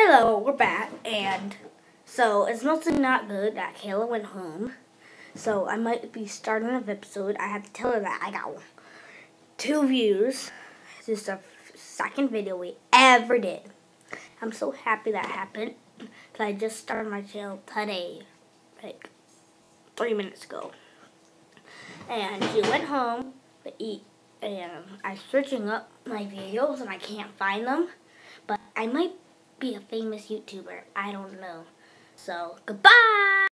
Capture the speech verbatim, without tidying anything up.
Hello, we're back, and so it's mostly not good that Kayla went home. So I might be starting an episode. I have to tell her that I got two views. This is the second video we ever did. I'm so happy that happened because I just started my channel today, like three minutes ago. And she went home to eat, and I'm searching up my videos and I can't find them, but I might be a famous YouTuber. I don't know. So, goodbye!